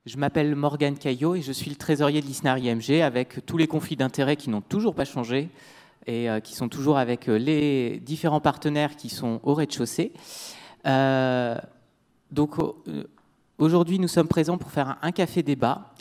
Je m'appelle Morgane Caillot et je suis le trésorier de l'ISNAR IMG avec tous les conflits d'intérêts qui n'ont toujours pas changé et qui sont toujours avec les différents partenaires qui sont au rez-de-chaussée. Donc aujourd'hui, nous sommes présents pour faire un café débat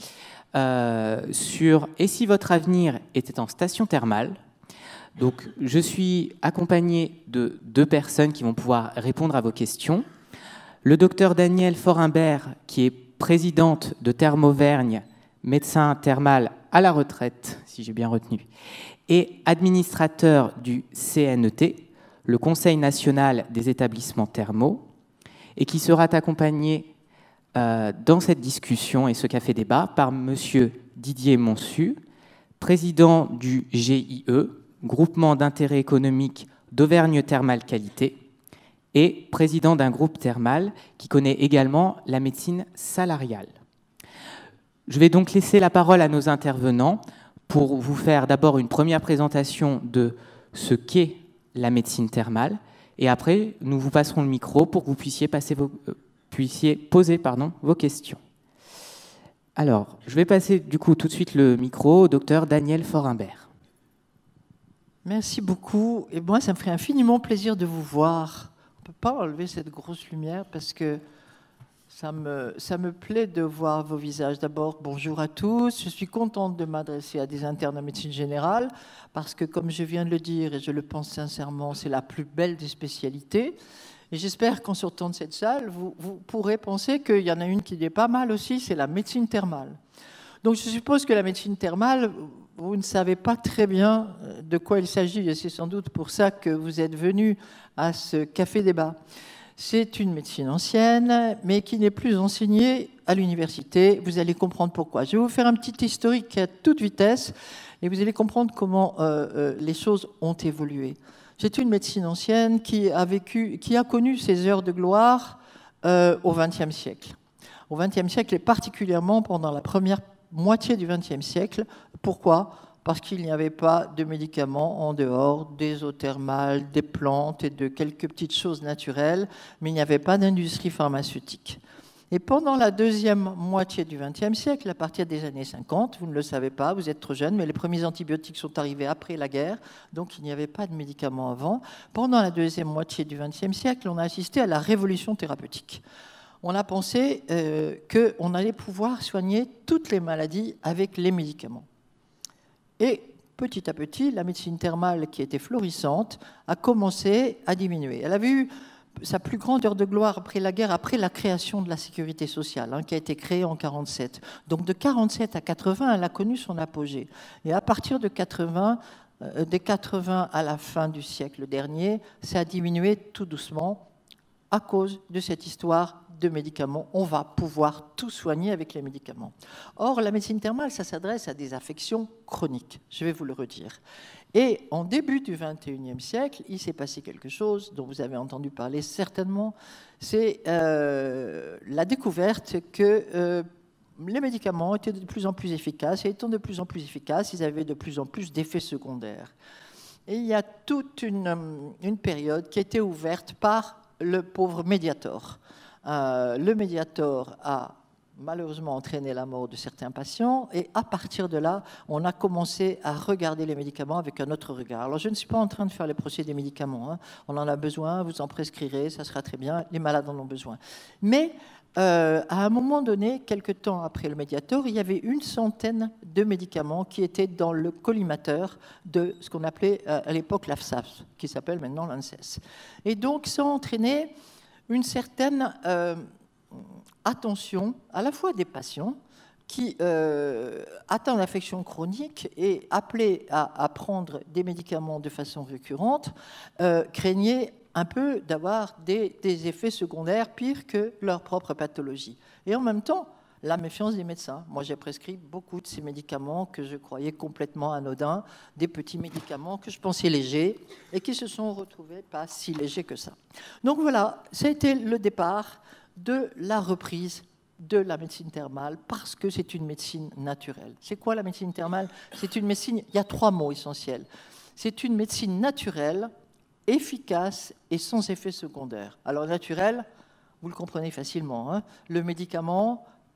sur « Et si votre avenir était en station thermale ?» Donc je suis accompagné de 2 personnes qui vont pouvoir répondre à vos questions. Le docteur Danielle Forimbert, qui est présidente de Thermauvergne, médecin thermal à la retraite, si j'ai bien retenu, et administrateur du CNET, le Conseil national des établissements thermaux, et qui sera accompagné dans cette discussion et ce café débat par monsieur Didier Monsu, président du GIE, Groupement d'intérêt économique d'Auvergne Thermal Qualité, et président d'un groupe thermal qui connaît également la médecine salariale. Je vais donc laisser la parole à nos intervenants pour vous faire d'abord une première présentation de ce qu'est la médecine thermale, et après, nous vous passerons le micro pour que vous puissiez poser vos questions. Alors, je vais passer du coup tout de suite le micro au docteur Danielle Forimbert. Merci beaucoup. Et moi, ça me ferait infiniment plaisir de vous voir. On ne peut pas enlever cette grosse lumière parce que ça me plaît de voir vos visages. D'abord, bonjour à tous. Je suis contente de m'adresser à des internes en médecine générale parce que, comme je viens de le dire, et je le pense sincèrement, c'est la plus belle des spécialités. Et j'espère qu'en sortant de cette salle, vous pourrez penser qu'il y en a une qui est pas mal aussi, c'est la médecine thermale. Donc je suppose que la médecine thermale, vous ne savez pas très bien de quoi il s'agit, et c'est sans doute pour ça que vous êtes venus à ce café débat. C'est une médecine ancienne, mais qui n'est plus enseignée à l'université. Vous allez comprendre pourquoi. Je vais vous faire un petit historique à toute vitesse, et vous allez comprendre comment les choses ont évolué. C'est une médecine ancienne qui a connu ses heures de gloire au XXe siècle. Au XXe siècle, et particulièrement pendant la première moitié du XXe siècle. Pourquoi ? Parce qu'il n'y avait pas de médicaments en dehors des eaux thermales, des plantes et de quelques petites choses naturelles, mais il n'y avait pas d'industrie pharmaceutique. Et pendant la deuxième moitié du XXe siècle, à partir des années 50, vous ne le savez pas, vous êtes trop jeune, mais les premiers antibiotiques sont arrivés après la guerre, donc il n'y avait pas de médicaments avant. Pendant la deuxième moitié du XXe siècle, on a assisté à la révolution thérapeutique. On a pensé qu'on allait pouvoir soigner toutes les maladies avec les médicaments. Et petit à petit, la médecine thermale, qui était florissante, a commencé à diminuer. Elle avait eu sa plus grande heure de gloire après la guerre, après la création de la sécurité sociale, qui a été créée en 1947. Donc de 1947 à 1980, elle a connu son apogée. Et à partir de 1980, des 1980 à la fin du siècle dernier, ça a diminué tout doucement à cause de cette histoire de médicaments. On va pouvoir tout soigner avec les médicaments. Or, la médecine thermale, ça s'adresse à des affections chroniques, je vais vous le redire. Et en début du XXIe siècle, il s'est passé quelque chose dont vous avez entendu parler certainement, c'est la découverte que les médicaments étaient de plus en plus efficaces, et étant de plus en plus efficaces, ils avaient de plus en plus d'effets secondaires. Et il y a toute une période qui a été ouverte par le pauvre Mediator. Le Mediator a malheureusement entraîné la mort de certains patients, et à partir de là, on a commencé à regarder les médicaments avec un autre regard. Alors, je ne suis pas en train de faire les procès des médicaments. On en a besoin, vous en prescrirez, ça sera très bien, les malades en ont besoin. Mais à un moment donné, quelques temps après le Mediator, il y avait 100 de médicaments qui étaient dans le collimateur de ce qu'on appelait à l'époque l'AFSAF, qui s'appelle maintenant l'ANSES. Et donc, ça a entraîné une certaine attention à la fois des patients qui atteints d'affections chroniques et appelés à prendre des médicaments de façon récurrente, craignaient un peu d'avoir des effets secondaires pires que leur propre pathologie. Et en même temps, la méfiance des médecins. Moi, j'ai prescrit beaucoup de ces médicaments que je croyais complètement anodins, des petits médicaments que je pensais légers et qui se sont retrouvés pas si légers que ça. Donc voilà, ça a été le départ de la reprise de la médecine thermale parce que c'est une médecine naturelle. C'est quoi la médecine thermale ? C'est une médecine, il y a 3 mots essentiels. C'est une médecine naturelle, efficace et sans effet secondaire. Alors naturel, vous le comprenez facilement, le médicament,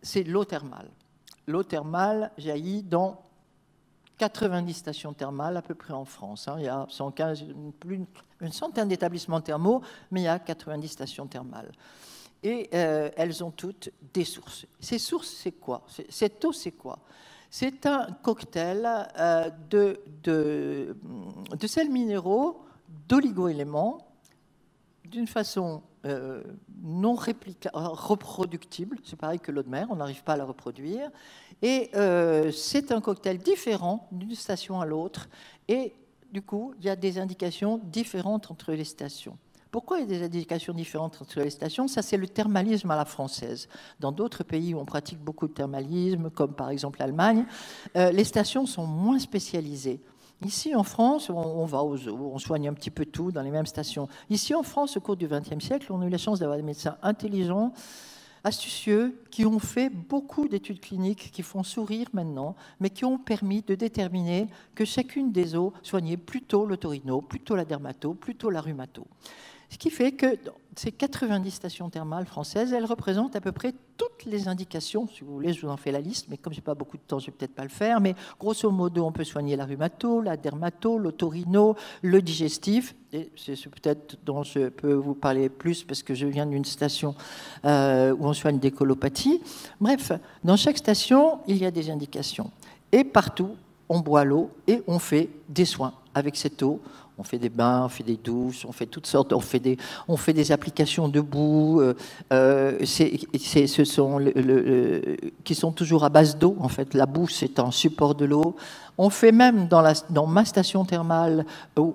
c'est l'eau thermale. L'eau thermale jaillit dans 90 stations thermales à peu près en France. Il y a 115, une centaine d'établissements thermaux, mais il y a 90 stations thermales. Et elles ont toutes des sources. Ces sources, c'est quoi? Cette eau, c'est quoi? C'est un cocktail de sels minéraux, d'oligo-éléments, d'une façon non reproductible. C'est pareil que l'eau de mer, on n'arrive pas à la reproduire. Et c'est un cocktail différent d'une station à l'autre. Et du coup, il y a des indications différentes entre les stations. Pourquoi il y a des indications différentes entre les stations? Ça, c'est le thermalisme à la française. Dans d'autres pays où on pratique beaucoup de thermalisme, comme par exemple l'Allemagne, les stations sont moins spécialisées. Ici, en France, on va aux zoos, on soigne un petit peu tout dans les mêmes stations. Ici, en France, au cours du XXe siècle, on a eu la chance d'avoir des médecins intelligents, astucieux, qui ont fait beaucoup d'études cliniques, qui font sourire maintenant, mais qui ont permis de déterminer que chacune des eaux soignait plutôt l'otorino, plutôt la dermato, plutôt la rhumato. Ce qui fait que ces 90 stations thermales françaises, elles représentent à peu près toutes les indications. Si vous voulez, je vous en fais la liste, mais comme je n'ai pas beaucoup de temps, je ne vais peut-être pas le faire. Mais grosso modo, on peut soigner la rhumato, la dermato, l'otorino, le digestif. Et c'est peut-être dont je peux vous parler plus parce que je viens d'une station où on soigne des colopathies. Bref, dans chaque station, il y a des indications. Et partout, on boit l'eau et on fait des soins avec cette eau. On fait des bains, on fait des douches, on fait toutes sortes, on fait des applications debout, qui sont toujours à base d'eau. En fait, la bouche, c'est un support de l'eau. On fait même dans ma station thermale,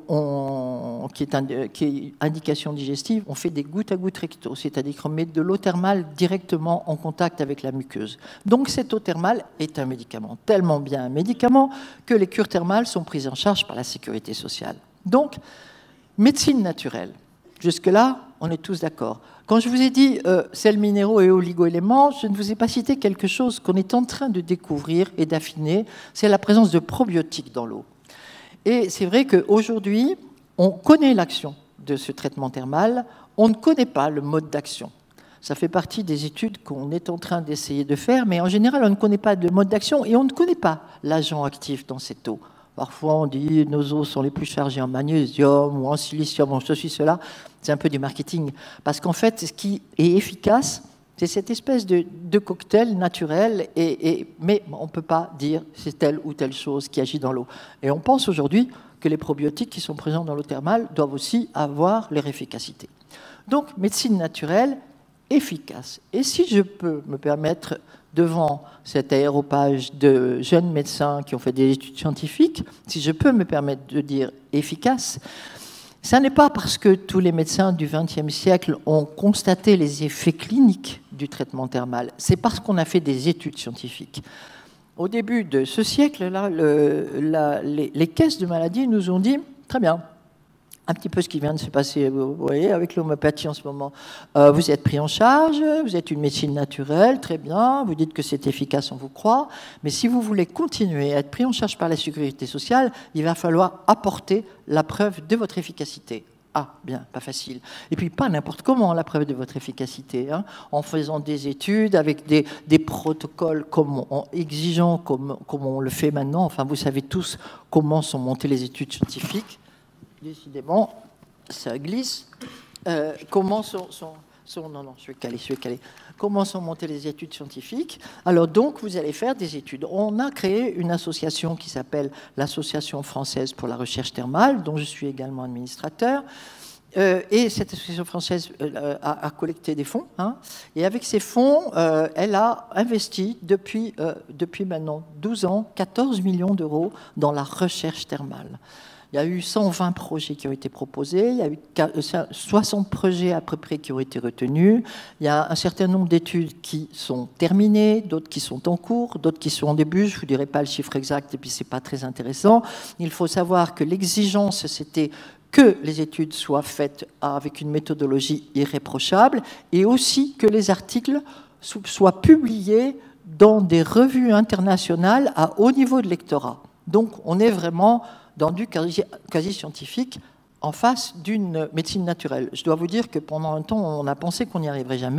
qui est indication digestive, on fait des gouttes à gouttes recto, c'est-à-dire qu'on met de l'eau thermale directement en contact avec la muqueuse. Donc cette eau thermale est un médicament, tellement bien un médicament que les cures thermales sont prises en charge par la sécurité sociale. Donc, médecine naturelle. Jusque-là, on est tous d'accord. Quand je vous ai dit sels minéraux et oligo-éléments, je ne vous ai pas cité quelque chose qu'on est en train de découvrir et d'affiner, c'est la présence de probiotiques dans l'eau. Et c'est vrai qu'aujourd'hui, on connaît l'action de ce traitement thermal, on ne connaît pas le mode d'action. Ça fait partie des études qu'on est en train d'essayer de faire, mais en général, on ne connaît pas le mode d'action et on ne connaît pas l'agent actif dans cette eau. Parfois, on dit que nos eaux sont les plus chargées en magnésium ou en silicium, en ceci, cela. C'est un peu du marketing. Parce qu'en fait, ce qui est efficace, c'est cette espèce de cocktail naturel, mais on ne peut pas dire c'est telle ou telle chose qui agit dans l'eau. Et on pense aujourd'hui que les probiotiques qui sont présents dans l'eau thermale doivent aussi avoir leur efficacité. Donc, médecine naturelle, efficace. Et si je peux me permettre, devant cet aéropage de jeunes médecins qui ont fait des études scientifiques, si je peux me permettre de dire efficace, ça n'est pas parce que tous les médecins du XXe siècle ont constaté les effets cliniques du traitement thermal, c'est parce qu'on a fait des études scientifiques. Au début de ce siècle-là, les caisses de maladies nous ont dit « Très bien, un petit peu ce qui vient de se passer, vous voyez, avec l'homéopathie en ce moment. Vous êtes pris en charge, vous êtes une médecine naturelle, très bien, vous dites que c'est efficace, on vous croit, mais si vous voulez continuer à être pris en charge par la sécurité sociale, il va falloir apporter la preuve de votre efficacité. » Ah, bien, pas facile. Et puis, pas n'importe comment, la preuve de votre efficacité, hein, en faisant des études avec des protocoles exigeants comme on le fait maintenant. Enfin, vous savez tous comment sont montées les études scientifiques. Décidément, ça glisse. Comment non, je vais caler. Comment sont montées les études scientifiques? Alors donc, vous allez faire des études. On a créé une association qui s'appelle l'Association française pour la recherche thermale, dont je suis également administrateur. Et cette association française a collecté des fonds. Hein, et avec ces fonds, elle a investi depuis maintenant 12 ans 14 millions d'euros dans la recherche thermale. Il y a eu 120 projets qui ont été proposés, il y a eu 60 projets à peu près qui ont été retenus, il y a un certain nombre d'études qui sont terminées, d'autres qui sont en cours, d'autres qui sont en début, je ne vous dirai pas le chiffre exact et puis ce n'est pas très intéressant. Il faut savoir que l'exigence, c'était que les études soient faites avec une méthodologie irréprochable et aussi que les articles soient publiés dans des revues internationales à haut niveau de lectorat. Donc on est vraiment dans du quasi-scientifique en face d'une médecine naturelle. Je dois vous dire que pendant un temps, on a pensé qu'on n'y arriverait jamais.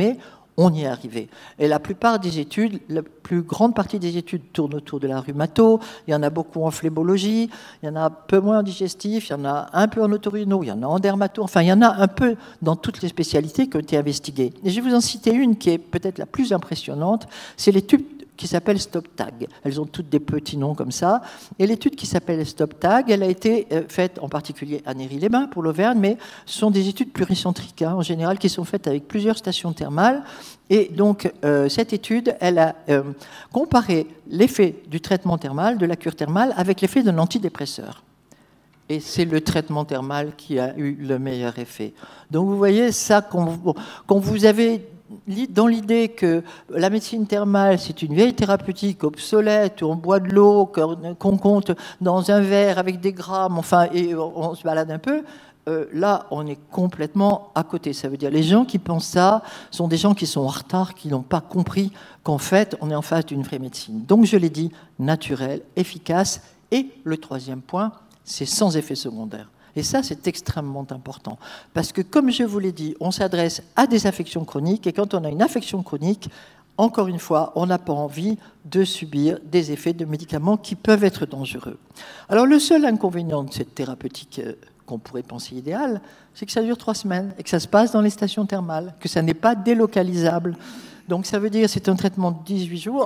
on y est arrivé. Et la plupart des études, la plus grande partie des études tournent autour de la rhumato, il y en a beaucoup en phlébologie, il y en a un peu moins en digestif, il y en a un peu en otorino, il y en a en dermato, enfin il y en a un peu dans toutes les spécialités qui ont été investiguées. Et je vais vous en citer une qui est peut-être la plus impressionnante, c'est l'étude qui s'appelle StopTag. Elles ont toutes des petits noms comme ça. Et l'étude qui s'appelle StopTag, elle a été faite en particulier à Néry-les-Bains pour l'Auvergne, mais ce sont des études pluricentriques, en général, qui sont faites avec plusieurs stations thermales. Et donc, cette étude, elle a comparé l'effet du traitement thermal, de la cure thermale, avec l'effet d'un antidépresseur. Et c'est le traitement thermal qui a eu le meilleur effet. Donc, vous voyez ça, quand vous avez dans l'idée que la médecine thermale, c'est une vieille thérapeutique obsolète, où on boit de l'eau, qu'on compte dans un verre avec des grammes, enfin, et on se balade un peu, là, on est complètement à côté. Ça veut dire les gens qui pensent ça sont des gens qui sont en retard, qui n'ont pas compris qu'en fait, on est en face d'une vraie médecine. Donc, je l'ai dit, naturel, efficace. Et le troisième point, c'est sans effet secondaire. Et ça, c'est extrêmement important. Parce que, comme je vous l'ai dit, on s'adresse à des affections chroniques. Et quand on a une affection chronique, encore une fois, on n'a pas envie de subir des effets de médicaments qui peuvent être dangereux. Alors, le seul inconvénient de cette thérapeutique qu'on pourrait penser idéale, c'est que ça dure 3 semaines et que ça se passe dans les stations thermales, que ça n'est pas délocalisable. Donc, ça veut dire que c'est un traitement de 18 jours.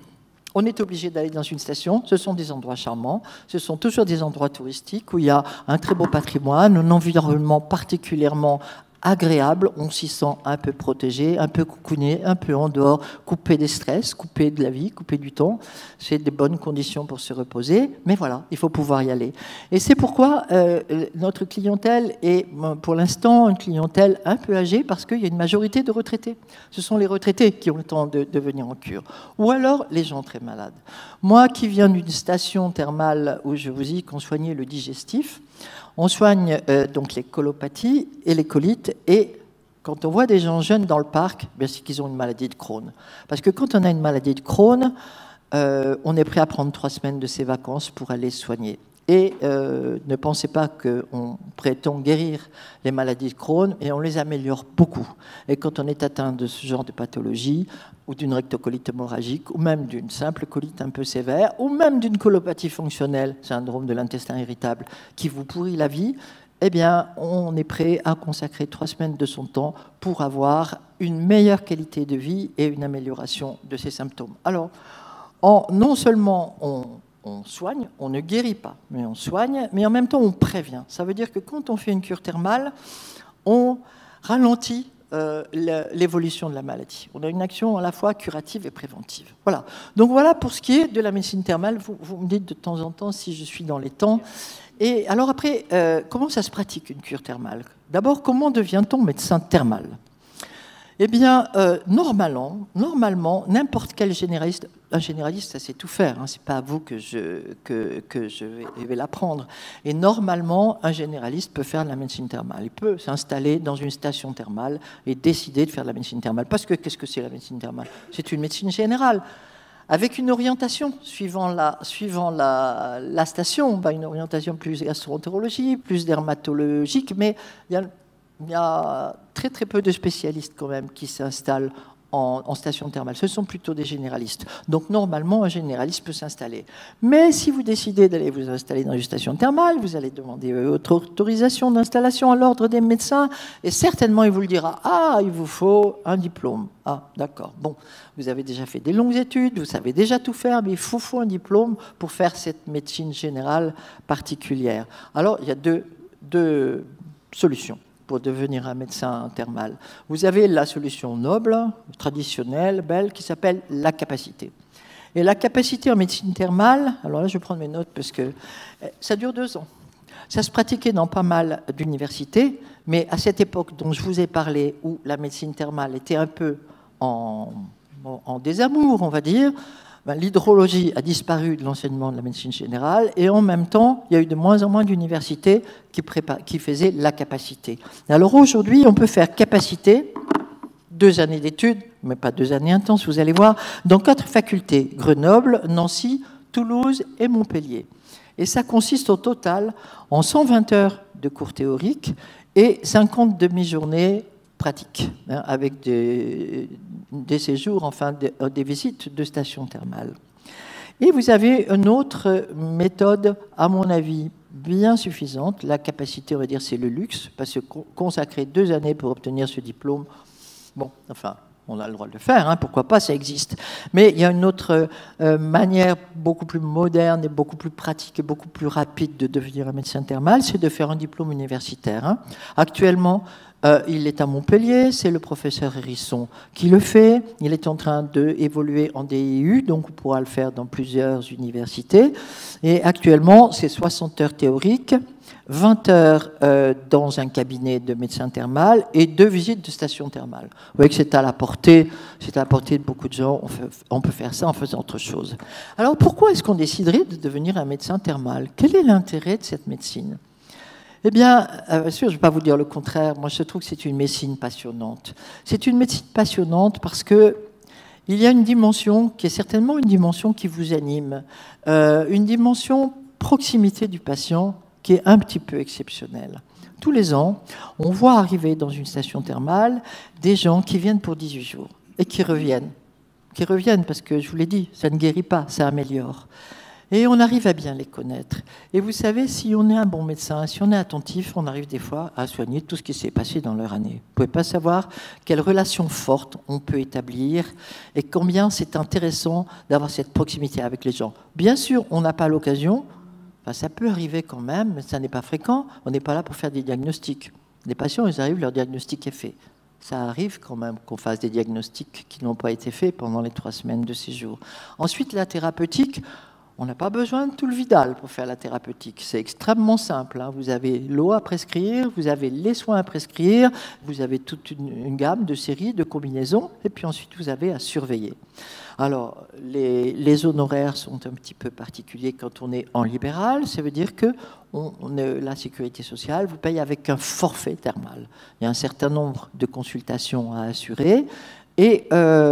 On est obligé d'aller dans une station. Ce sont des endroits charmants. Ce sont toujours des endroits touristiques où il y a un très beau patrimoine, un environnement particulièrement agréable. On s'y sent un peu protégé, un peu coucouné, un peu en dehors, coupé des stress, coupé de la vie, coupé du temps. C'est des bonnes conditions pour se reposer. Mais voilà, il faut pouvoir y aller. Et c'est pourquoi notre clientèle est, pour l'instant, une clientèle un peu âgée parce qu'il y a une majorité de retraités. Ce sont les retraités qui ont le temps de venir en cure. Ou alors les gens très malades. Moi qui viens d'une station thermale où je vous dis qu'on soignait le digestif, on soigne donc les colopathies et les colites. Et quand on voit des gens jeunes dans le parc, c'est qu'ils ont une maladie de Crohn. Parce que quand on a une maladie de Crohn, on est prêt à prendre 3 semaines de ses vacances pour aller soigner. Et ne pensez pas qu'on prétend guérir les maladies de Crohn, et on les améliore beaucoup. Et quand on est atteint de ce genre de pathologie, ou d'une rectocolite hémorragique, ou même d'une simple colite un peu sévère, ou même d'une colopathie fonctionnelle, syndrome de l'intestin irritable, qui vous pourrit la vie, eh bien, on est prêt à consacrer 3 semaines de son temps pour avoir une meilleure qualité de vie et une amélioration de ses symptômes. Alors, non seulement on soigne, on ne guérit pas, mais on soigne, mais en même temps on prévient. Ça veut dire que quand on fait une cure thermale, on ralentit l'évolution de la maladie. On a une action à la fois curative et préventive. Voilà. Donc voilà pour ce qui est de la médecine thermale. Vous me dites de temps en temps si je suis dans les temps. Et alors après, comment ça se pratique une cure thermale? D'abord, comment devient-on médecin thermal? Eh bien, normalement, n'importe quel généraliste, un généraliste, ça sait tout faire, hein, c'est pas à vous que je vais l'apprendre. Et normalement, un généraliste peut faire de la médecine thermale. Il peut s'installer dans une station thermale et décider de faire de la médecine thermale. Parce que, qu'est-ce que c'est la médecine thermale? C'est une médecine générale, avec une orientation, suivant la station, une orientation plus gastro-entérologie, plus dermatologique, mais il y a très très peu de spécialistes quand même qui s'installent en station thermale. Ce sont plutôt des généralistes. Donc normalement, un généraliste peut s'installer. Mais si vous décidez d'aller vous installer dans une station thermale, vous allez demander votre autorisation d'installation à l'ordre des médecins et certainement il vous le dira. Ah, il vous faut un diplôme. Ah, d'accord. Bon, vous avez déjà fait des longues études, vous savez déjà tout faire, mais il faut un diplôme pour faire cette médecine générale particulière. Alors, il y a deux solutions pour devenir un médecin thermal. Vous avez la solution noble, traditionnelle, belle, qui s'appelle la capacité. Et la capacité en médecine thermale, alors là je vais prendre mes notes parce que ça dure 2 ans. Ça se pratiquait dans pas mal d'universités, mais à cette époque dont je vous ai parlé, où la médecine thermale était un peu en désamour, on va dire, l'hydrologie a disparu de l'enseignement de la médecine générale et en même temps, il y a eu de moins en moins d'universités qui faisaient la capacité. Alors aujourd'hui, on peut faire capacité, 2 années d'études, mais pas 2 années intenses, vous allez voir, dans 4 facultés, Grenoble, Nancy, Toulouse et Montpellier. Et ça consiste au total en 120 heures de cours théoriques et 50 demi-journées pratique, hein, avec des séjours, enfin des visites de stations thermales. Et vous avez une autre méthode, à mon avis, bien suffisante. La capacité, on va dire, c'est le luxe, parce que consacrer 2 années pour obtenir ce diplôme, bon, enfin, on a le droit de le faire, hein, pourquoi pas, ça existe. Mais il y a une autre manière beaucoup plus moderne et beaucoup plus pratique et beaucoup plus rapide de devenir un médecin thermal, c'est de faire un diplôme universitaire. Hein. Actuellement, il est à Montpellier, c'est le professeur Hérisson qui le fait. Il est en train d'évoluer en DIU, donc on pourra le faire dans plusieurs universités. Et actuellement, c'est 60 heures théoriques, 20 heures dans un cabinet de médecin thermal et 2 visites de station thermale. Vous voyez que c'est à la portée de beaucoup de gens. On peut faire ça en faisant autre chose. Alors pourquoi est-ce qu'on déciderait de devenir un médecin thermal? Quel est l'intérêt de cette médecine? Eh bien, sûr, je ne vais pas vous dire le contraire. Moi, je trouve que c'est une médecine passionnante. C'est une médecine passionnante parce que il y a une dimension qui est certainement une dimension qui vous anime, une dimension proximité du patient qui est un petit peu exceptionnelle. Tous les ans, on voit arriver dans une station thermale des gens qui viennent pour 18 jours et qui reviennent. Qui reviennent parce que, je vous l'ai dit, ça ne guérit pas, ça améliore. Et on arrive à bien les connaître. Et vous savez, si on est un bon médecin, si on est attentif, on arrive des fois à soigner tout ce qui s'est passé dans leur année. Vous ne pouvez pas savoir quelles relations fortes on peut établir et combien c'est intéressant d'avoir cette proximité avec les gens. Bien sûr, on n'a pas l'occasion, enfin, ça peut arriver quand même, mais ça n'est pas fréquent. On n'est pas là pour faire des diagnostics. Les patients, ils arrivent, leur diagnostic est fait. Ça arrive quand même qu'on fasse des diagnostics qui n'ont pas été faits pendant les 3 semaines de séjour. Ensuite, la thérapeutique. On n'a pas besoin de tout le Vidal pour faire la thérapeutique. C'est extrêmement simple. Hein. Vous avez l'eau à prescrire, vous avez les soins à prescrire, vous avez toute une gamme de séries, de combinaisons, et puis ensuite vous avez à surveiller. Alors, les honoraires sont un petit peu particuliers quand on est en libéral. Ça veut dire que la sécurité sociale vous paye avec un forfait thermal. Il y a un certain nombre de consultations à assurer, et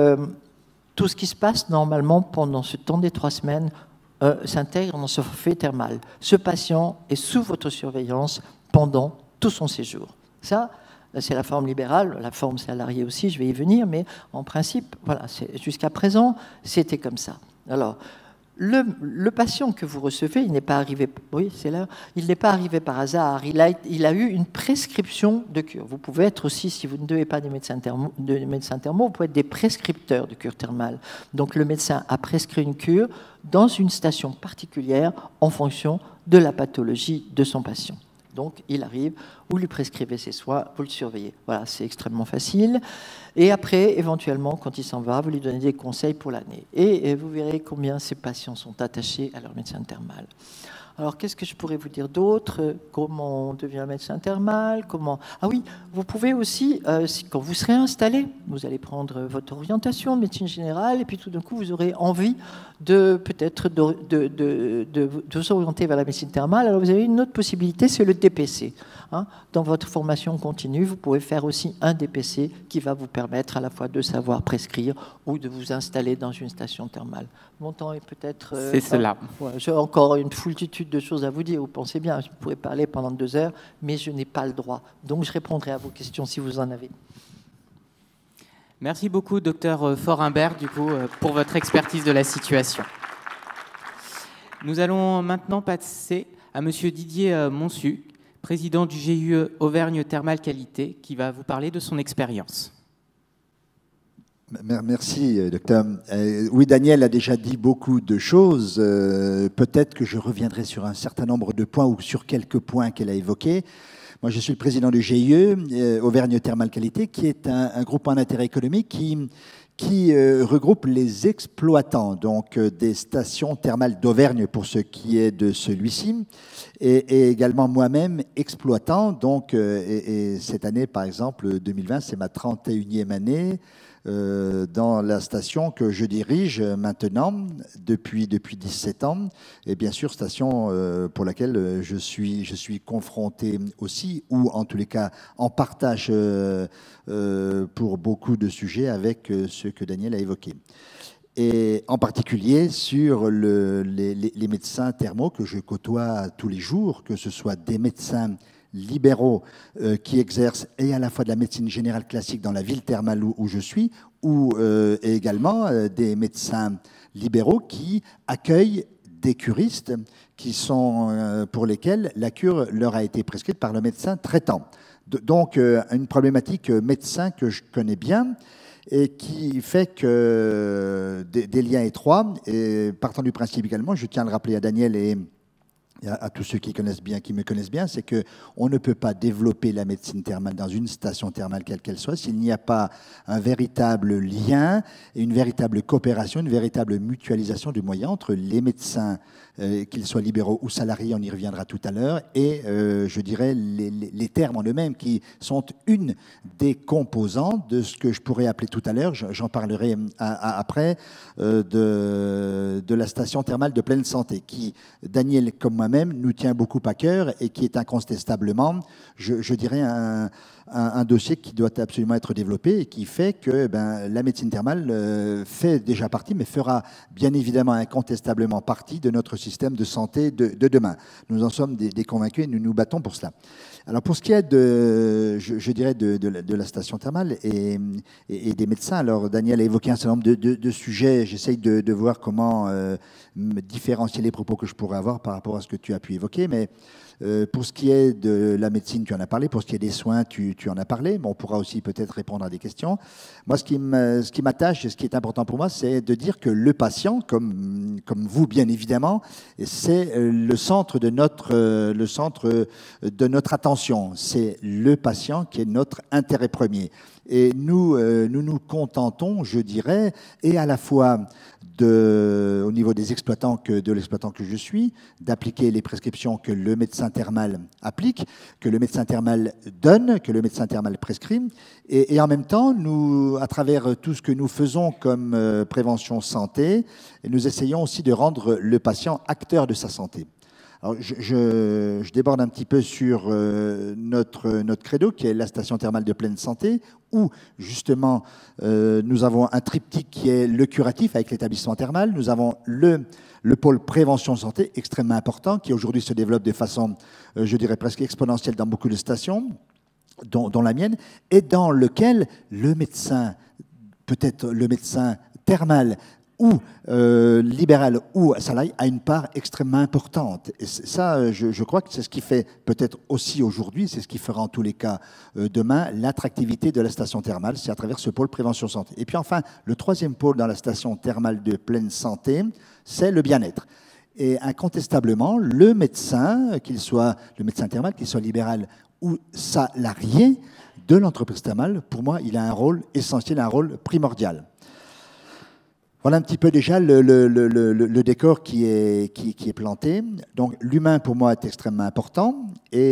tout ce qui se passe normalement pendant ce temps des 3 semaines s'intègre dans ce forfait thermal. Ce patient est sous votre surveillance pendant tout son séjour. Ça, c'est la forme libérale, la forme salariée aussi, je vais y venir, mais en principe, voilà, jusqu'à présent, c'était comme ça. Alors, le patient que vous recevez, il n'est pas arrivé, oui, c'est là, il n'est pas arrivé par hasard. Il a eu une prescription de cure. Vous pouvez être aussi, si vous ne devez pas des médecins thermaux, vous pouvez être des prescripteurs de cure thermale. Donc, le médecin a prescrit une cure dans une station particulière en fonction de la pathologie de son patient. Donc, il arrive, vous lui prescrivez ses soins, vous le surveillez. Voilà, c'est extrêmement facile. Et après, éventuellement, quand il s'en va, vous lui donnez des conseils pour l'année. Et vous verrez combien ces patients sont attachés à leur médecin thermal. Alors, qu'est-ce que je pourrais vous dire d'autre? Comment on devient médecin thermal? Ah oui, vous pouvez aussi, quand vous serez installé, vous allez prendre votre orientation de médecine générale, et puis tout d'un coup, vous aurez envie peut-être de vous orienter vers la médecine thermale. Alors, vous avez une autre possibilité, c'est le DPC. Hein. Dans votre formation continue, vous pouvez faire aussi un DPC qui va vous permettre à la fois de savoir prescrire ou de vous installer dans une station thermale. Mon temps est peut-être... c'est cela. Ouais, j'ai encore une foultitude de choses à vous dire. Vous pensez bien, je pourrais parler pendant 2 heures, mais je n'ai pas le droit. Donc, je répondrai à vos questions si vous en avez. Merci beaucoup, docteur Foreimbert, du coup, pour votre expertise de la situation. Nous allons maintenant passer à monsieur Didier Monsu, président du GIE Auvergne Thermal Qualité, qui va vous parler de son expérience. Merci, docteur. Oui, Daniel a déjà dit beaucoup de choses. Peut-être que je reviendrai sur un certain nombre de points ou sur quelques points qu'elle a évoqués. Moi, je suis le président du GIE, Auvergne Thermal Qualité, qui est un groupement d'intérêt économique qui regroupe les exploitants, donc des stations thermales d'Auvergne pour ce qui est de celui-ci, et également moi-même exploitant. Donc, et cette année, par exemple, 2020, c'est ma 31e année dans la station que je dirige maintenant depuis 17 ans, et bien sûr station pour laquelle je suis confronté aussi, ou en tous les cas en partage pour beaucoup de sujets avec ce que Daniel a évoqué. Et en particulier sur les médecins thermaux que je côtoie tous les jours, que ce soit des médecins libéraux qui exercent et à la fois de la médecine générale classique dans la ville thermale où je suis, et également des médecins libéraux qui accueillent des curistes pour lesquels la cure leur a été prescrite par le médecin traitant. Donc, une problématique médecin que je connais bien et qui fait que des liens étroits. Et partant du principe également, je tiens à le rappeler à Daniel et à tous ceux qui me connaissent bien, c'est qu'on ne peut pas développer la médecine thermale dans une station thermale quelle qu'elle soit s'il n'y a pas un véritable lien, et une véritable coopération, une véritable mutualisation de moyens entre les médecins, qu'ils soient libéraux ou salariés, on y reviendra tout à l'heure, et je dirais les termes en eux-mêmes qui sont une des composantes de ce que je pourrais appeler tout à l'heure, j'en parlerai après, de la station thermale de pleine santé, qui, Daniel comme moi-même, nous tient beaucoup à cœur et qui est incontestablement, je dirais, un dossier qui doit absolument être développé et qui fait que la médecine thermale fait déjà partie, mais fera bien évidemment incontestablement partie de notre système de santé de demain. Nous en sommes des convaincus et nous nous battons pour cela. Alors pour ce qui est je dirais de la station thermale et des médecins, alors Daniel a évoqué un certain nombre de sujets. J'essaye de voir comment me différencier les propos que je pourrais avoir par rapport à ce que tu as pu évoquer, mais pour ce qui est de la médecine, tu en as parlé. Pour ce qui est des soins, tu en as parlé. Mais on pourra aussi peut-être répondre à des questions. Moi, ce qui m'attache et ce qui est important pour moi, c'est de dire que le patient, comme vous, bien évidemment, c'est le centre de notre attention. C'est le patient qui est notre intérêt premier. Et nous nous contentons, je dirais, et à la fois au niveau des exploitants de l'exploitant que je suis, d'appliquer les prescriptions que le médecin thermal applique, que le médecin thermal donne, que le médecin thermal prescrit. Et en même temps, nous, à travers tout ce que nous faisons comme prévention santé, nous essayons aussi de rendre le patient acteur de sa santé. Alors, je déborde un petit peu sur notre credo, qui est la station thermale de pleine santé, où justement nous avons un triptyque qui est le curatif avec l'établissement thermal. Nous avons le pôle prévention santé, extrêmement important, qui aujourd'hui se développe de façon, je dirais, presque exponentielle dans beaucoup de stations, dont la mienne, et dans lequel le médecin, peut-être le médecin thermal, ou libéral ou salarié, a une part extrêmement importante. Et ça, je crois que c'est ce qui fait peut-être aussi aujourd'hui, c'est ce qui fera en tous les cas demain, l'attractivité de la station thermale, c'est à travers ce pôle prévention santé. Et puis enfin, le troisième pôle dans la station thermale de pleine santé, c'est le bien-être. Et incontestablement, le médecin, qu'il soit le médecin thermal, qu'il soit libéral ou salarié de l'entreprise thermale, pour moi, il a un rôle essentiel, un rôle primordial. Voilà un petit peu déjà le décor qui est planté. Donc l'humain pour moi est extrêmement important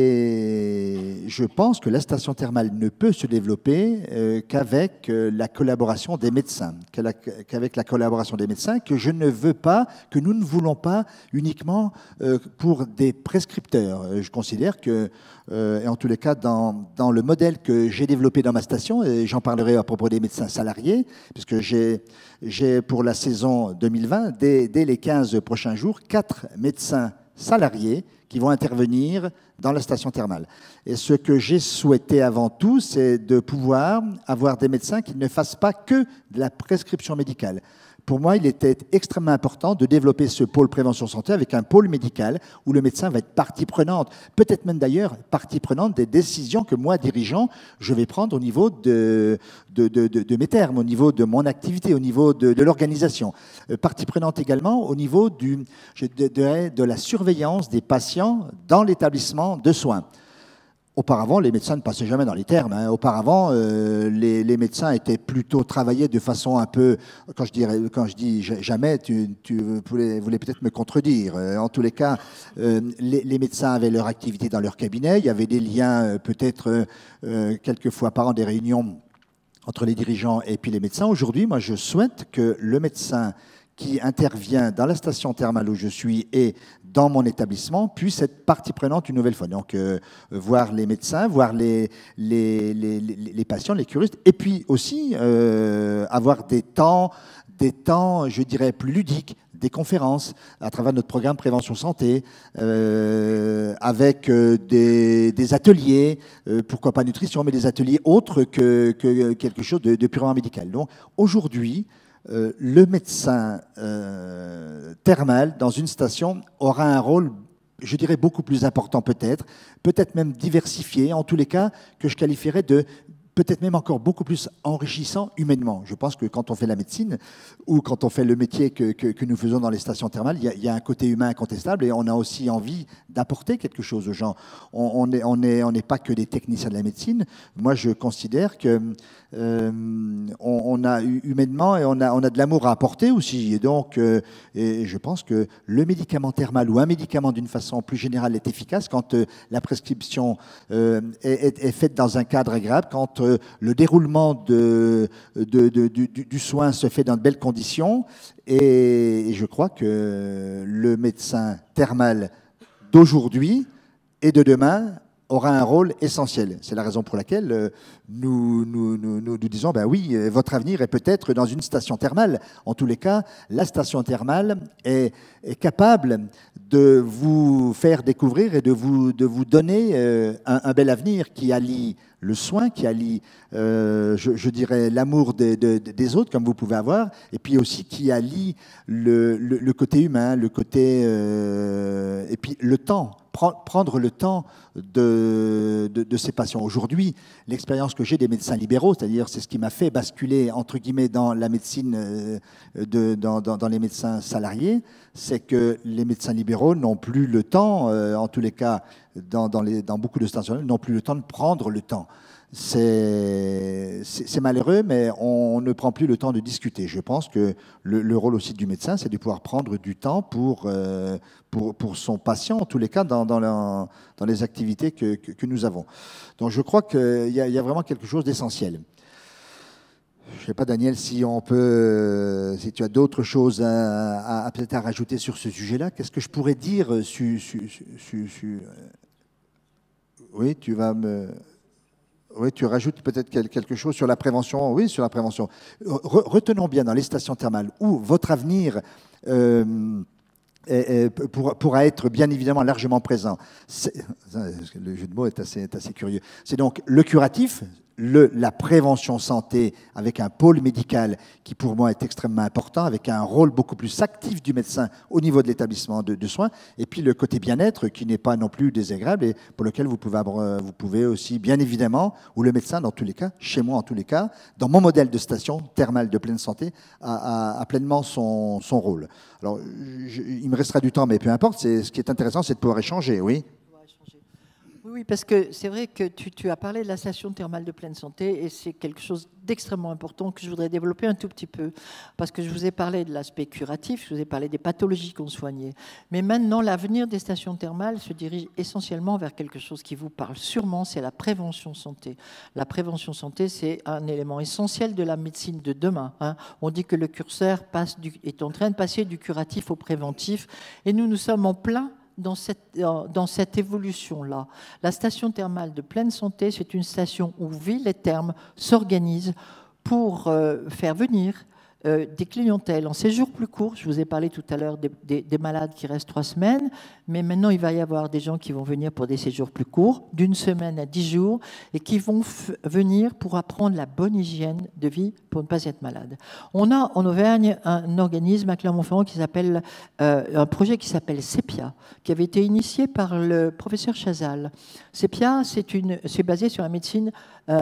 et je pense que la station thermale ne peut se développer qu'avec la collaboration des médecins, qu'avec la collaboration des médecins, que je ne veux pas, que nous ne voulons pas uniquement pour des prescripteurs. Je considère que, et en tous les cas dans le modèle que j'ai développé dans ma station, et j'en parlerai à propos des médecins salariés, puisque j'ai pour la saison 2020, dès les 15 prochains jours, 4 médecins salariés qui vont intervenir dans la station thermale. Et ce que j'ai souhaité avant tout, c'est de pouvoir avoir des médecins qui ne fassent pas que de la prescription médicale. Pour moi, il était extrêmement important de développer ce pôle prévention santé avec un pôle médical où le médecin va être partie prenante, peut-être même d'ailleurs partie prenante des décisions que moi, dirigeant, je vais prendre au niveau de mes termes, au niveau de mon activité, au niveau de l'organisation. Partie prenante également au niveau de la surveillance des patients dans l'établissement de soins. Auparavant, les médecins ne passaient jamais dans les termes. Auparavant, les médecins étaient plutôt travaillés de façon un peu... Quand je dis jamais, vous voulez peut-être me contredire. En tous les cas, les médecins avaient leur activité dans leur cabinet. Il y avait des liens, peut-être quelques fois par an, des réunions entre les dirigeants et puis les médecins. Aujourd'hui, moi, je souhaite que le médecin qui intervient dans la station thermale où je suis et dans mon établissement puisse être partie prenante une nouvelle fois. Donc, voir les médecins, voir les patients, les curistes, et puis aussi avoir des temps, des temps, je dirais, plus ludiques, des conférences à travers notre programme Prévention Santé, avec des ateliers, pourquoi pas nutrition, mais des ateliers autres que quelque chose de purement médical. Donc aujourd'hui, le médecin thermal dans une station aura un rôle, je dirais, beaucoup plus important peut-être même diversifié, en tous les cas, que je qualifierais de peut-être même encore beaucoup plus enrichissant humainement. Je pense que quand on fait la médecine ou quand on fait le métier que nous faisons dans les stations thermales, il y a un côté humain incontestable et on a aussi envie d'apporter quelque chose aux gens. On n'est pas que des techniciens de la médecine. Moi, je considère que on a humainement et on a de l'amour à apporter aussi. Et donc, et je pense que le médicament thermal ou un médicament d'une façon plus générale est efficace quand la prescription est faite dans un cadre agréable, quand le déroulement du soin se fait dans de belles conditions. Et je crois que le médecin thermal d'aujourd'hui et de demain aura un rôle essentiel. C'est la raison pour laquelle nous disons, ben oui, votre avenir est peut-être dans une station thermale. En tous les cas, la station thermale est capable de vous faire découvrir et de vous donner un bel avenir qui allie le soin, qui allie, je dirais, l'amour des autres, comme vous pouvez avoir, et puis aussi qui allie le côté humain, le côté... et puis le temps, prendre le temps de ces patients. Aujourd'hui, l'expérience que j'ai des médecins libéraux, c'est-à-dire c'est ce qui m'a fait basculer, entre guillemets, dans la médecine, dans les médecins salariés, c'est que les médecins libéraux n'ont plus le temps, en tous les cas, dans beaucoup de stations, n'ont plus le temps de prendre le temps. C'est malheureux, mais on ne prend plus le temps de discuter. Je pense que le rôle aussi du médecin, c'est de pouvoir prendre du temps pour son patient, en tous les cas, dans les activités que nous avons. Donc je crois qu'il y a vraiment quelque chose d'essentiel. Je ne sais pas, Daniel, si tu as d'autres choses peut-être à rajouter sur ce sujet-là. Qu'est-ce que je pourrais dire Oui, tu rajoutes peut-être quelque chose sur la prévention. Oui, sur la prévention. Retenons bien dans les stations thermales où votre avenir pourra être bien évidemment largement présent. Le jeu de mots est assez curieux. C'est donc le curatif, la prévention santé avec un pôle médical qui pour moi est extrêmement important, avec un rôle beaucoup plus actif du médecin au niveau de l'établissement de soins, et puis le côté bien-être qui n'est pas non plus désagréable et pour lequel vous pouvez aussi bien évidemment, ou le médecin dans tous les cas, chez moi en tous les cas, dans mon modèle de station thermale de pleine santé, a pleinement son rôle. Alors il me restera du temps, mais peu importe, ce qui est intéressant c'est de pouvoir échanger, oui. Oui, parce que c'est vrai que tu as parlé de la station thermale de pleine santé et c'est quelque chose d'extrêmement important que je voudrais développer un tout petit peu. Parce que je vous ai parlé de l'aspect curatif, je vous ai parlé des pathologies qu'on soignait. Mais maintenant, l'avenir des stations thermales se dirige essentiellement vers quelque chose qui vous parle sûrement, c'est la prévention santé. La prévention santé, c'est un élément essentiel de la médecine de demain. On dit que le curseur est en train de passer du curatif au préventif et nous sommes en plein dans cette évolution-là. La station thermale de pleine santé, c'est une station où villes et thermes s'organisent pour faire venir des clientèles en séjour plus court. Je vous ai parlé tout à l'heure des malades qui restent 3 semaines, mais maintenant il va y avoir des gens qui vont venir pour des séjours plus courts, d'1 semaine à 10 jours, et qui vont venir pour apprendre la bonne hygiène de vie pour ne pas être malade. On a en Auvergne un organisme à Clermont-Ferrand qui s'appelle un projet qui s'appelle CEPIA, qui avait été initié par le professeur Chazal. CEPIA, c'est basé sur la médecine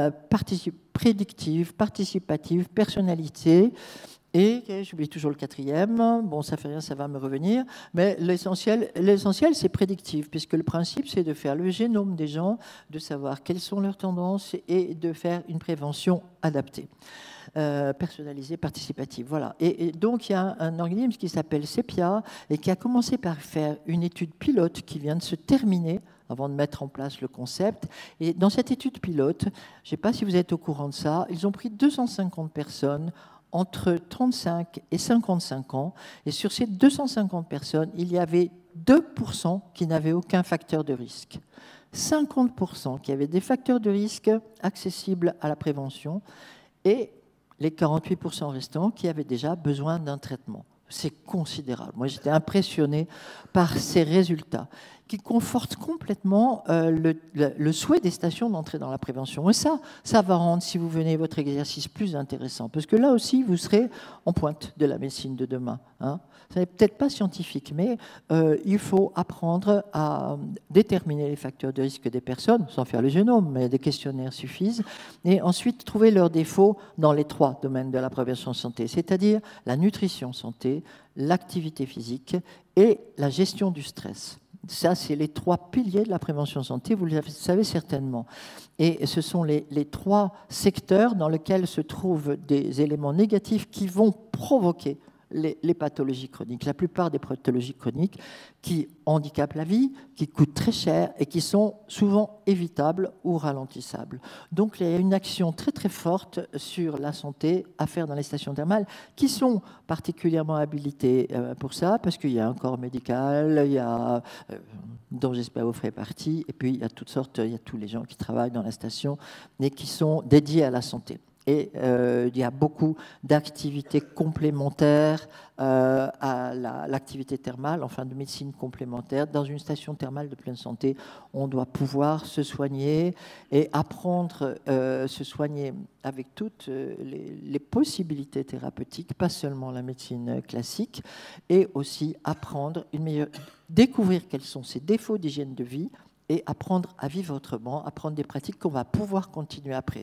prédictive, participative, personnalité. Et j'oublie toujours le 4e, bon ça fait rien, ça va me revenir, mais l'essentiel c'est prédictif, puisque le principe c'est de faire le génome des gens, de savoir quelles sont leurs tendances et de faire une prévention adaptée. Personnalisée, participative, voilà. Et donc il y a un organisme qui s'appelle CEPIA et qui a commencé par faire une étude pilote qui vient de se terminer avant de mettre en place le concept. Et dans cette étude pilote, je ne sais pas si vous êtes au courant de ça, ils ont pris 250 personnes entre 35 et 55 ans. Et sur ces 250 personnes, il y avait 2% qui n'avaient aucun facteur de risque. 50% qui avaient des facteurs de risque accessibles à la prévention. Et les 48% restants qui avaient déjà besoin d'un traitement. C'est considérable. Moi, j'étais impressionné par ces résultats qui confortent complètement le souhait des stations d'entrer dans la prévention. Et ça va rendre, si vous venez, votre exercice plus intéressant. Parce que là aussi, vous serez en pointe de la médecine de demain. Hein. Ce n'est peut-être pas scientifique, mais il faut apprendre à déterminer les facteurs de risque des personnes, sans faire le génome, mais des questionnaires suffisent, et ensuite trouver leurs défauts dans les 3 domaines de la prévention santé, c'est-à-dire la nutrition santé, l'activité physique et la gestion du stress. Ça, c'est les 3 piliers de la prévention santé, vous le savez certainement. Et ce sont les 3 secteurs dans lesquels se trouvent des éléments négatifs qui vont provoquer les pathologies chroniques. La plupart des pathologies chroniques qui handicapent la vie, qui coûtent très cher et qui sont souvent évitables ou ralentissables. Donc il y a une action très très forte sur la santé à faire dans les stations thermales qui sont particulièrement habilitées pour ça, parce qu'il y a un corps médical, il y a, dont j'espère vous ferez partie, et puis il y a toutes sortes, il y a tous les gens qui travaillent dans la station et qui sont dédiés à la santé. Et il y a beaucoup d'activités complémentaires à l'activité thermale, enfin de médecine complémentaire. Dans une station thermale de pleine santé, on doit pouvoir se soigner et apprendre à se soigner avec toutes les possibilités thérapeutiques, pas seulement la médecine classique, et aussi apprendre découvrir quels sont ses défauts d'hygiène de vie et apprendre à vivre autrement, apprendre des pratiques qu'on va pouvoir continuer après.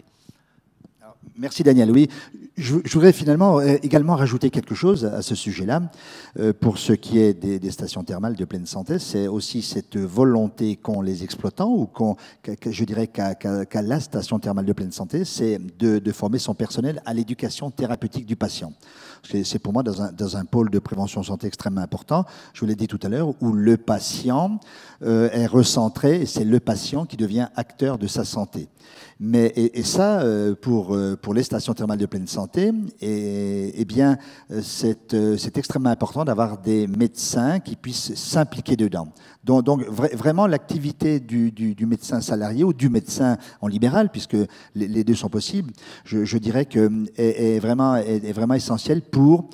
Merci Daniel. Oui, je voudrais finalement également rajouter quelque chose à ce sujet-là. Pour ce qui est des stations thermales de pleine santé, c'est aussi cette volonté qu'ont les exploitants ou je dirais qu'à la station thermale de pleine santé, c'est de former son personnel à l'éducation thérapeutique du patient. C'est pour moi dans un pôle de prévention santé extrêmement important, je vous l'ai dit tout à l'heure, où le patient est recentré et c'est le patient qui devient acteur de sa santé. Et ça, pour les stations thermales de pleine santé, bien, c'est extrêmement important d'avoir des médecins qui puissent s'impliquer dedans. Donc vraiment, l'activité du médecin salarié ou du médecin en libéral, puisque les 2 sont possibles, je dirais que est vraiment essentielle pour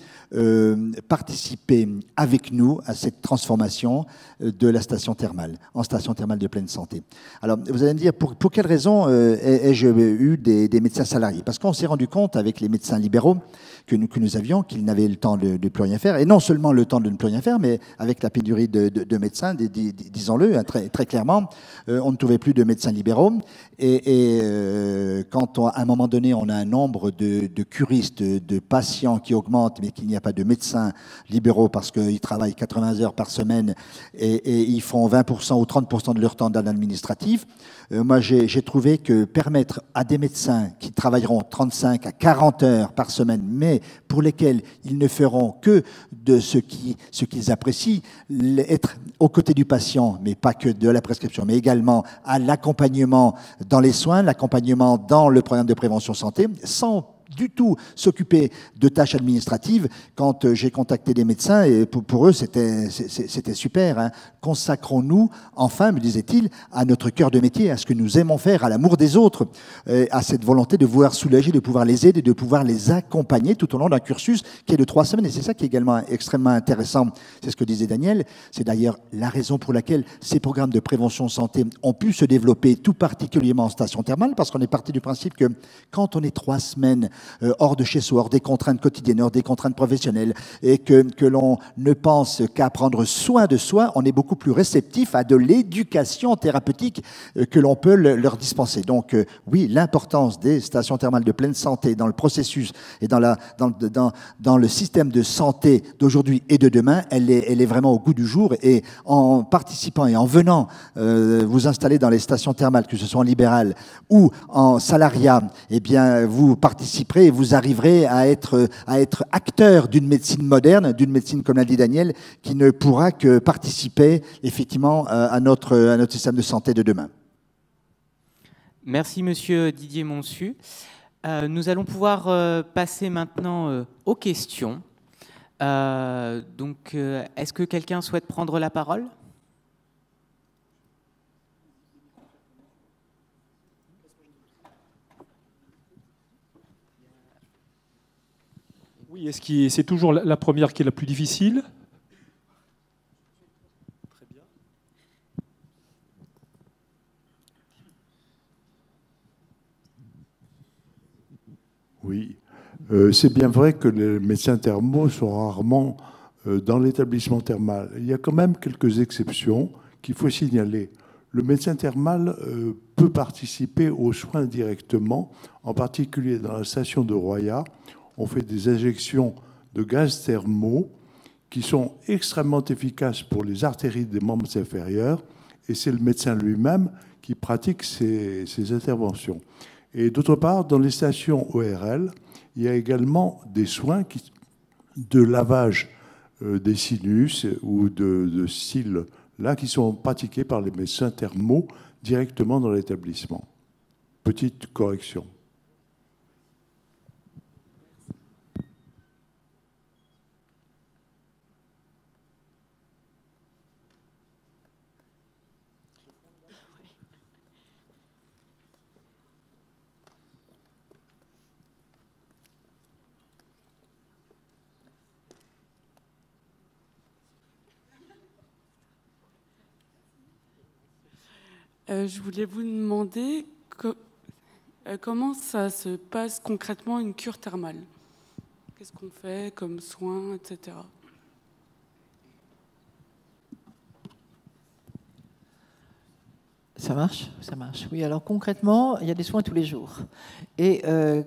participer avec nous à cette transformation de la station thermale en station thermale de pleine santé. Alors, vous allez me dire, pour quelle raison ai-je eu des médecins salariés? Parce qu'on s'est rendu compte avec les médecins libéraux que nous avions qu'ils n'avaient le temps de ne plus rien faire, et non seulement le temps de ne plus rien faire, mais avec la pénurie de médecins, disons-le hein, très clairement, on ne trouvait plus de médecins libéraux, et quand à un moment donné on a un nombre de curistes, de patients qui augmente, mais qu'il n'y a pas de médecins libéraux parce qu'ils travaillent 80 heures par semaine et ils font 20% ou 30% de leur temps dans l'administratif, moi j'ai trouvé que permettre à des médecins qui travailleront 35 à 40 heures par semaine, mais pour lesquels ils ne feront que de ce qu'ils apprécient, être aux côtés du patient, mais pas que de la prescription, mais également à l'accompagnement dans les soins, l'accompagnement dans le programme de prévention santé, sans du tout s'occuper de tâches administratives. Quand j'ai contacté des médecins, et pour eux, c'était super. Hein. Consacrons-nous, enfin, me disait-il, à notre cœur de métier, à ce que nous aimons faire, à l'amour des autres, à cette volonté de pouvoir soulager, de pouvoir les aider, de pouvoir les accompagner tout au long d'un cursus qui est de 3 semaines. Et c'est ça qui est également extrêmement intéressant. C'est ce que disait Daniel. C'est d'ailleurs la raison pour laquelle ces programmes de prévention santé ont pu se développer tout particulièrement en station thermale, parce qu'on est parti du principe que quand on est 3 semaines hors de chez soi, hors des contraintes quotidiennes, hors des contraintes professionnelles, et que l'on ne pense qu'à prendre soin de soi, on est beaucoup plus réceptif à de l'éducation thérapeutique que l'on peut leur dispenser. Donc oui, l'importance des stations thermales de pleine santé dans le processus et dans le système de santé d'aujourd'hui et de demain, elle est vraiment au goût du jour. Et en participant et en venant vous installer dans les stations thermales, que ce soit en libéral ou en salariat, eh bien, vous participerez et vous arriverez à être acteur d'une médecine moderne, d'une médecine, comme l'a dit Daniel, qui ne pourra que participer effectivement à notre système de santé de demain. Merci Monsieur Didier Monsu. Nous allons pouvoir passer maintenant aux questions. Est-ce que quelqu'un souhaite prendre la parole ? Oui, c'est toujours la première qui est la plus difficile? Très bien. Oui, c'est bien vrai que les médecins thermaux sont rarement dans l'établissement thermal. Il y a quand même quelques exceptions qu'il faut signaler. Le médecin thermal peut participer aux soins directement, en particulier dans la station de Roya. On fait des injections de gaz thermaux qui sont extrêmement efficaces pour les artères des membres inférieurs, et c'est le médecin lui-même qui pratique ces interventions. Et d'autre part, dans les stations ORL, il y a également des soins de lavage des sinus ou de cils là, qui sont pratiqués par les médecins thermaux directement dans l'établissement. Petite correction. Je voulais vous demander comment ça se passe concrètement une cure thermale. Qu'est-ce qu'on fait comme soins, etc. Ça marche? Ça marche. Oui, alors concrètement, il y a des soins tous les jours. Et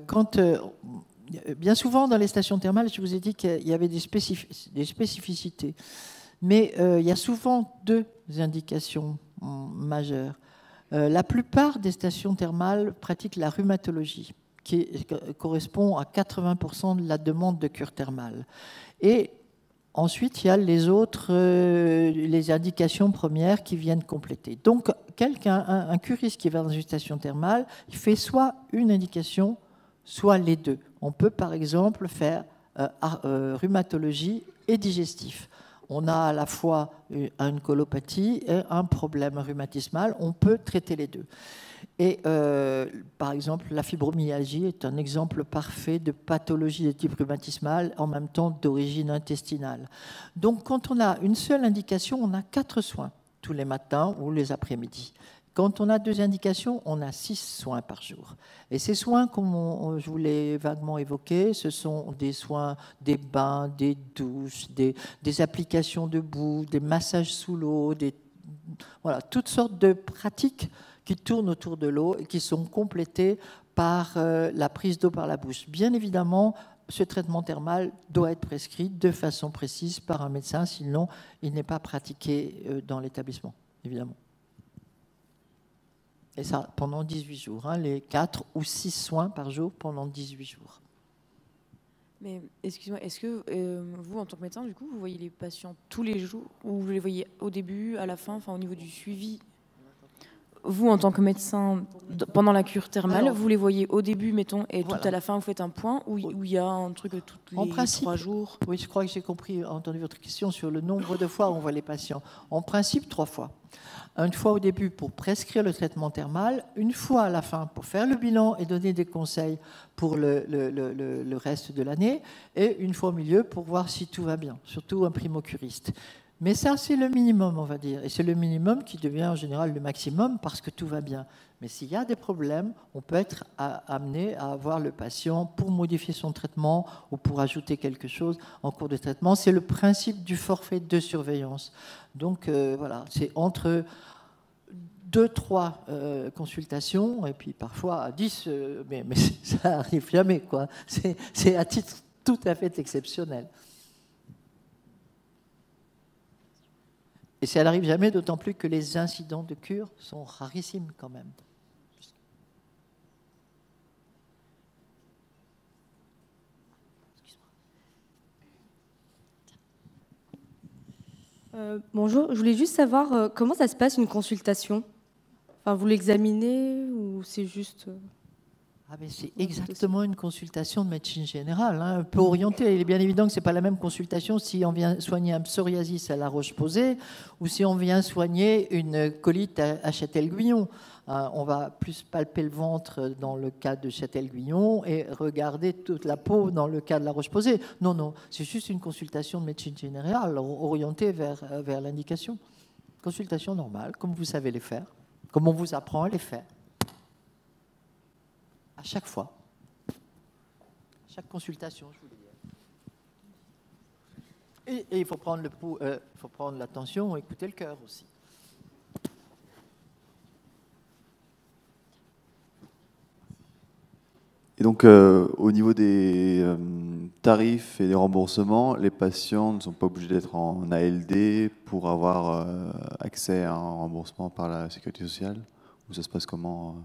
bien souvent, dans les stations thermales, je vous ai dit qu'il y avait des spécificités. Mais il y a souvent deux indications majeures. La plupart des stations thermales pratiquent la rhumatologie, qui correspond à 80% de la demande de cure thermale. Et ensuite, il y a les autres, les indications premières qui viennent compléter. Donc, un curiste qui va dans une station thermale, il fait soit une indication, soit les deux. On peut, par exemple, faire rhumatologie et digestif. On a à la fois une colopathie et un problème rhumatismal. On peut traiter les deux. Et par exemple, la fibromyalgie est un exemple parfait de pathologie de type rhumatismal, en même temps d'origine intestinale. Donc, quand on a une seule indication, on a 4 soins tous les matins ou les après-midi. Quand on a 2 indications, on a 6 soins par jour. Et ces soins, comme je vous l'ai vaguement évoqué, ce sont des soins, des bains, des douches, des applications de boue, des massages sous l'eau, voilà, toutes sortes de pratiques qui tournent autour de l'eau et qui sont complétées par la prise d'eau par la bouche. Bien évidemment, ce traitement thermal doit être prescrit de façon précise par un médecin, sinon il n'est pas pratiqué dans l'établissement, évidemment. Et ça, pendant 18 jours, hein, les 4 ou 6 soins par jour pendant 18 jours. Mais excusez-moi, est-ce que vous, en tant que médecin, du coup, vous voyez les patients tous les jours ou vous les voyez au début, à la fin, enfin au niveau du suivi? Vous, en tant que médecin, pendant la cure thermale, vous les voyez au début, mettons, et tout à la fin, vous faites un point, ou il y a un truc tous les 3 jours? Oui, je crois que j'ai entendu votre question sur le nombre de fois où on voit les patients. En principe, 3 fois. Une fois au début pour prescrire le traitement thermal, une fois à la fin pour faire le bilan et donner des conseils pour le reste de l'année, et une fois au milieu pour voir si tout va bien, surtout un primo-curiste. Mais ça, c'est le minimum, on va dire. Et c'est le minimum qui devient en général le maximum parce que tout va bien. Mais s'il y a des problèmes, on peut être amené à avoir le patient pour modifier son traitement ou pour ajouter quelque chose en cours de traitement. C'est le principe du forfait de surveillance. Donc voilà, c'est entre 2-3 consultations et puis parfois 10, mais ça arrive jamais, quoi. C'est à titre tout à fait exceptionnel. Et ça n'arrive jamais, d'autant plus que les incidents de cure sont rarissimes quand même. Bonjour, je voulais juste savoir comment ça se passe une consultation. Enfin, vous l'examinez ou c'est juste... C'est exactement une consultation de médecine générale, hein, un peu orientée. Il est bien évident que ce n'est pas la même consultation si on vient soigner un psoriasis à La Roche-Posay ou si on vient soigner une colite à Châtel-Guyon. On va plus palper le ventre dans le cas de Châtel-Guyon et regarder toute la peau dans le cas de La Roche-Posay. Non, c'est juste une consultation de médecine générale orientée vers l'indication. Consultation normale, comme vous savez les faire, comme on vous apprend à les faire. À chaque fois, chaque consultation, je vous le dis. Et il faut prendre le pouls, il faut prendre l'attention, écouter le cœur aussi. Et donc, au niveau des tarifs et des remboursements, les patients ne sont pas obligés d'être en ALD pour avoir accès à un remboursement par la Sécurité sociale? Ou ça se passe comment?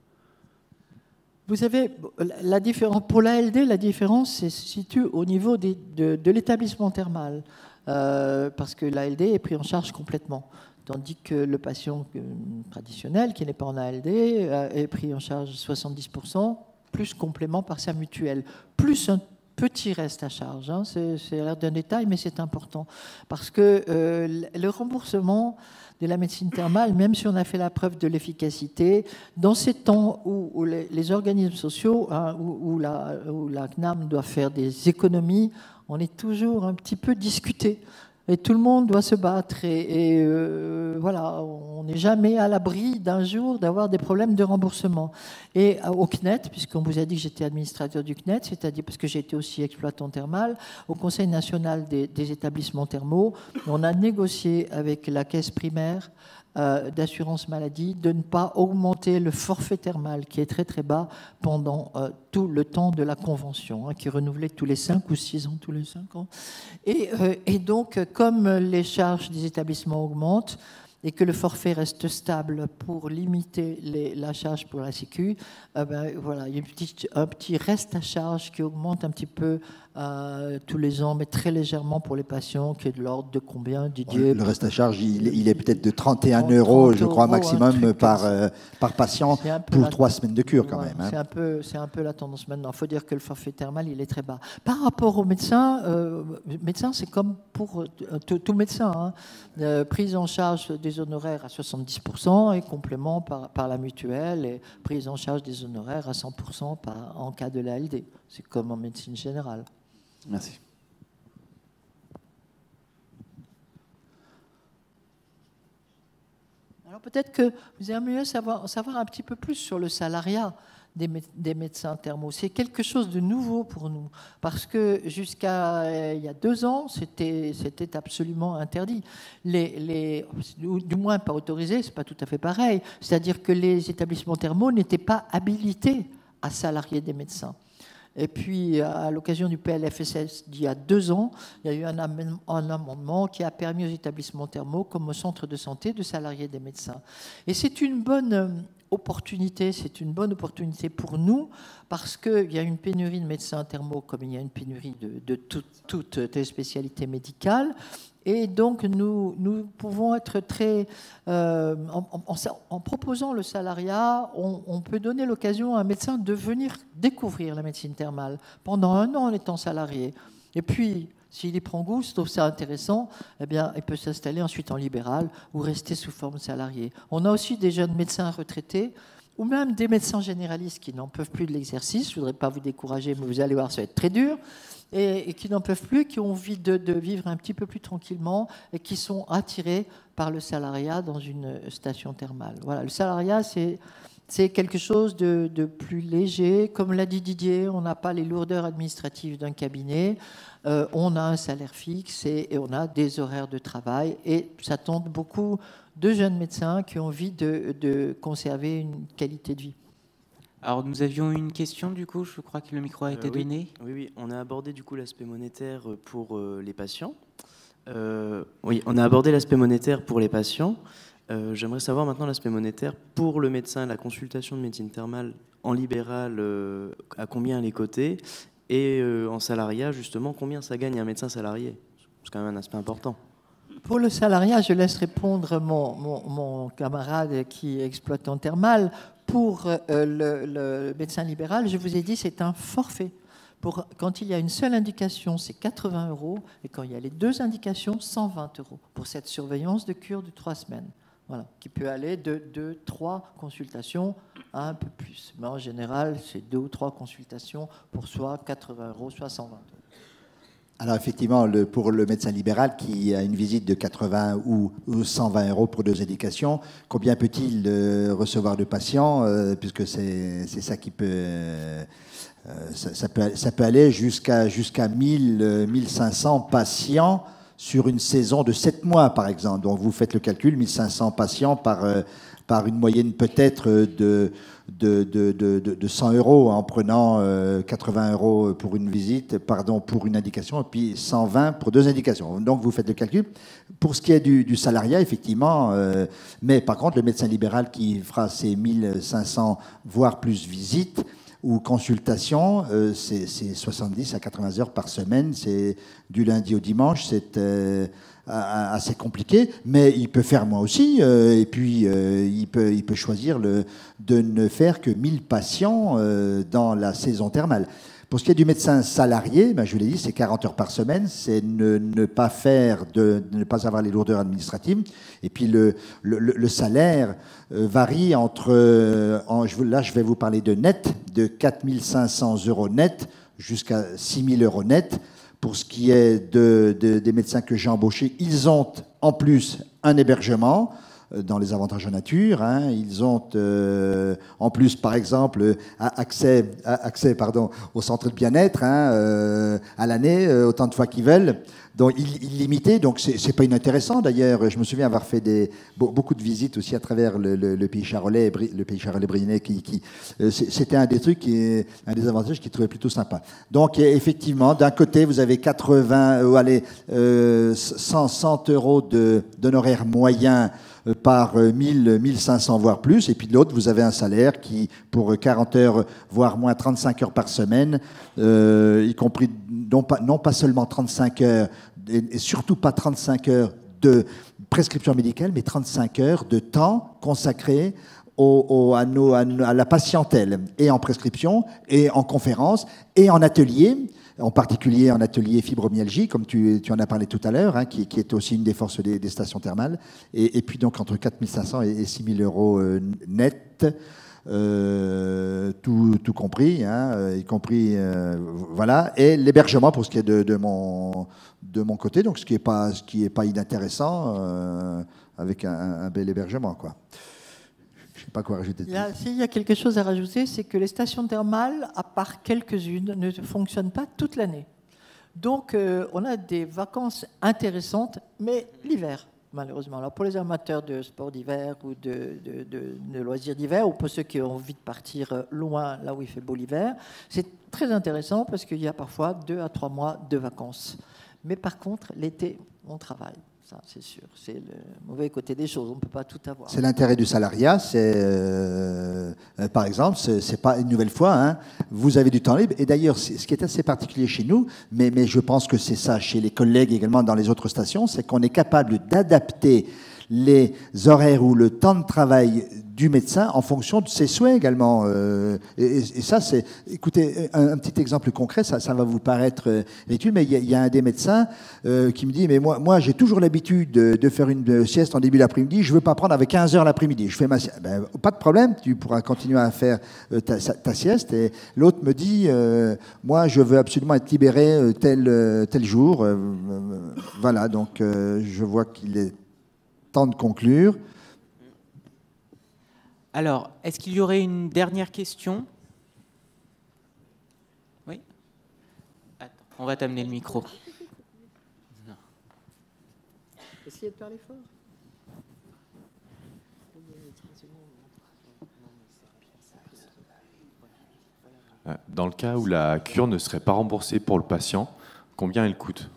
Vous savez, la différence, pour l'ALD, la différence se situe au niveau de l'établissement thermal, parce que l'ALD est pris en charge complètement, tandis que le patient traditionnel, qui n'est pas en ALD, est pris en charge 70%, plus complément par sa mutuelle, plus un petit reste à charge. Hein. C'est l'air d'un détail, mais c'est important, parce que le remboursement de la médecine thermale, même si on a fait la preuve de l'efficacité, dans ces temps où les organismes sociaux, hein, où la CNAM doit faire des économies, on est toujours un petit peu discuté. Et tout le monde doit se battre. Et voilà, on n'est jamais à l'abri d'un jour d'avoir des problèmes de remboursement. Et au CNET, puisqu'on vous a dit que j'étais administrateur du CNET, c'est-à-dire parce que j'ai été aussi exploitant thermal, au Conseil national des établissements thermaux, on a négocié avec la caisse primaire d'assurance maladie de ne pas augmenter le forfait thermal qui est très très bas pendant tout le temps de la convention, hein, qui est renouvelé tous les 5 ou 6 ans, tous les 5 ans. Et donc, comme les charges des établissements augmentent et que le forfait reste stable pour limiter la charge pour la Sécu, voilà, il y a un petit reste à charge qui augmente un petit peu tous les ans, mais très légèrement pour les patients, qui est de l'ordre de combien, Didier? Le reste à charge, il est peut-être de 31 €, je crois, maximum par patient pour 3 semaines de cure quand même. Hein. C'est un peu la tendance maintenant. Il faut dire que le forfait thermal, il est très bas. Par rapport aux médecins, c'est comme pour tout médecin. Hein. Prise en charge des honoraires à 70% et complément par la mutuelle, et prise en charge des honoraires à 100% en cas de l'ALD. C'est comme en médecine générale. Merci. Alors peut-être que vous aimeriez savoir un petit peu plus sur le salariat des médecins thermaux. C'est quelque chose de nouveau pour nous, parce que jusqu'à il y a 2 ans, c'était absolument interdit. Du moins pas autorisé, c'est pas tout à fait pareil. C'est-à-dire que les établissements thermaux n'étaient pas habilités à salarier des médecins. Et puis, à l'occasion du PLFSS d'il y a 2 ans, il y a eu un amendement qui a permis aux établissements thermaux, comme aux centres de santé, de salarier des médecins. Et c'est une bonne opportunité, pour nous, parce qu'il y a une pénurie de médecins thermaux, comme il y a une pénurie de toutes les spécialités médicales. Et donc, nous pouvons être très... en proposant le salariat, on peut donner l'occasion à un médecin de venir découvrir la médecine thermale pendant 1 an en étant salarié. Et puis, s'il y prend goût, s'il trouve ça intéressant, eh bien, il peut s'installer ensuite en libéral ou rester sous forme salariée. On a aussi des jeunes médecins retraités ou même des médecins généralistes qui n'en peuvent plus de l'exercice. Je ne voudrais pas vous décourager, mais vous allez voir, ça va être très dur. Et qui n'en peuvent plus, qui ont envie de vivre un petit peu plus tranquillement et qui sont attirés par le salariat dans une station thermale. Voilà, le salariat, c'est quelque chose de plus léger. Comme l'a dit Didier, on n'a pas les lourdeurs administratives d'un cabinet. On a un salaire fixe et on a des horaires de travail. Et ça tente beaucoup de jeunes médecins qui ont envie de conserver une qualité de vie. Alors, nous avions une question, du coup, je crois que le micro a été donné. Oui, on a abordé du coup l'aspect monétaire pour les patients. Oui, on a abordé l'aspect monétaire pour les patients. J'aimerais savoir maintenant l'aspect monétaire pour le médecin, la consultation de médecine thermale en libéral, à combien elle est cotée, et en salariat, justement, combien ça gagne un médecin salarié. C'est quand même un aspect important. Pour le salariat, je laisse répondre mon camarade qui est exploitant thermal. Pour le médecin libéral, je vous ai dit, c'est un forfait. Quand il y a une seule indication, c'est 80 €, et quand il y a les 2 indications, 120 € pour cette surveillance de cure de 3 semaines. Voilà, qui peut aller de 2, 3 consultations à un peu plus. Mais en général, c'est 2 ou 3 consultations pour soit 80 €, soit 120 €. Alors effectivement, pour le médecin libéral qui a une visite de 80 ou 120 € pour 2 indications, combien peut-il recevoir de patients, puisque c'est ça qui peut... Ça peut aller jusqu'à 1000, 1500 patients sur une saison de 7 mois, par exemple. Donc vous faites le calcul, 1500 patients par une moyenne peut-être de 100 € en prenant 80 € pour une visite, pour une indication, et puis 120 pour 2 indications. Donc vous faites le calcul. Pour ce qui est du salariat, effectivement, mais par contre, le médecin libéral qui fera ses 1500, voire plus visites, ou consultation, c'est 70 à 80 heures par semaine, c'est du lundi au dimanche, c'est assez compliqué, mais il peut faire moins aussi, et puis il peut choisir de ne faire que 1000 patients dans la saison thermale. Pour ce qui est du médecin salarié, je vous l'ai dit, c'est 40 heures par semaine, c'est ne pas avoir les lourdeurs administratives. Et puis le salaire varie entre, là je vais vous parler de net, de 4 500 € net jusqu'à 6 000 € net. Pour ce qui est des médecins que j'ai embauchés, ils ont en plus un hébergement dans les avantages en nature. Ils ont en plus, par exemple, accès au centre de bien-être à l'année, autant de fois qu'ils veulent. Donc, illimité, donc c'est pas inintéressant. D'ailleurs, je me souviens avoir fait beaucoup de visites aussi à travers le pays charolais, brionnais, c'était un des trucs, un des avantages qu'ils trouvaient plutôt sympa. Donc, effectivement, d'un côté, vous avez 100 € d'honoraires moyens par 1500, voire plus, et puis de l'autre, vous avez un salaire qui, pour 40 heures, voire moins 35 heures par semaine, y compris non pas seulement 35 heures, et surtout pas 35 heures de prescription médicale, mais 35 heures de temps consacré à la patientèle, et en prescription, et en conférence, et en atelier, en particulier en atelier fibromyalgie, comme tu en as parlé tout à l'heure, qui est aussi une des forces des stations thermales, et puis donc entre 4 500 et 6 000 € net, tout compris, y compris, voilà, et l'hébergement pour ce qui est de mon côté, donc ce qui est pas inintéressant, avec un bel hébergement, quoi. Je ne sais pas quoi rajouter. S'il y a quelque chose à rajouter, c'est que les stations thermales, à part quelques-unes, ne fonctionnent pas toute l'année. Donc, on a des vacances intéressantes, mais l'hiver, malheureusement. Alors, pour les amateurs de sport d'hiver ou de loisirs d'hiver, ou pour ceux qui ont envie de partir loin, là où il fait beau l'hiver, c'est très intéressant parce qu'il y a parfois 2 à 3 mois de vacances. Mais par contre, l'été, on travaille. Ça, c'est sûr. C'est le mauvais côté des choses. On ne peut pas tout avoir. C'est l'intérêt du salariat. Par exemple, c'est pas une nouvelle fois. Vous avez du temps libre. Et d'ailleurs, ce qui est assez particulier chez nous, mais je pense que c'est ça chez les collègues également dans les autres stations, c'est qu'on est capable d'adapter les horaires ou le temps de travail du médecin en fonction de ses souhaits également. Et ça, c'est... Écoutez, un petit exemple concret, ça va vous paraître ridicule, mais il y a un des médecins qui me dit, mais moi j'ai toujours l'habitude de faire une sieste en début d'après-midi, je ne veux pas prendre avec 15 heures l'après-midi. Je fais ma sieste. Pas de problème, tu pourras continuer à faire ta sieste. Et l'autre me dit, moi je veux absolument être libéré tel jour. Voilà, donc je vois qu'il est temps de conclure. Alors, est-ce qu'il y aurait une dernière question? Oui. Attends, on va t'amener le micro. Non. Essayez de parler fort. Dans le cas où la cure ne serait pas remboursée pour le patient, combien elle coûte?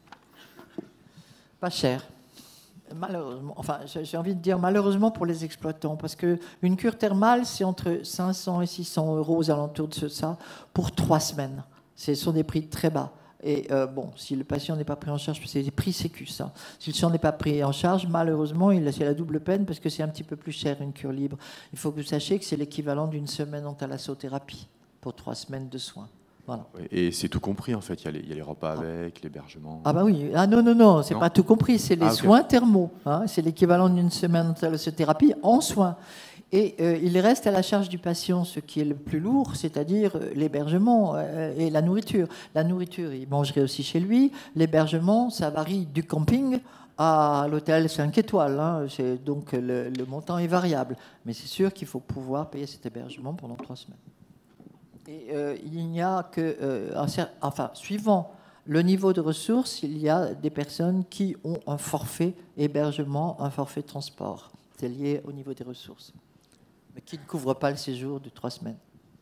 Pas cher. Malheureusement, enfin, j'ai envie de dire malheureusement pour les exploitants, parce qu'une cure thermale, c'est entre 500 et 600 € aux alentours de ça pour 3 semaines. Ce sont des prix très bas. Et bon, si le patient n'est pas pris en charge, c'est des prix sécu, ça. Si le patient n'est pas pris en charge, malheureusement, c'est la double peine parce que c'est un petit peu plus cher une cure libre. Il faut que vous sachiez que c'est l'équivalent d'une semaine en thalassothérapie pour 3 semaines de soins. Voilà. Et c'est tout compris, en fait. Il y a les repas avec, l'hébergement. Ah bah oui. Ah non, c'est pas tout compris. C'est les ok. soins thermaux. Hein. C'est l'équivalent d'une semaine de thalassothérapie en soins. Et il reste à la charge du patient ce qui est le plus lourd, c'est-à-dire l'hébergement et la nourriture. La nourriture, il mangerait aussi chez lui. L'hébergement, ça varie du camping à l'hôtel 5 étoiles. Hein. Donc le montant est variable. Mais c'est sûr qu'il faut pouvoir payer cet hébergement pendant 3 semaines. Et il n'y a que, suivant le niveau de ressources, il y a des personnes qui ont un forfait hébergement, un forfait transport. C'est lié au niveau des ressources, mais qui ne couvre pas le séjour de 3 semaines.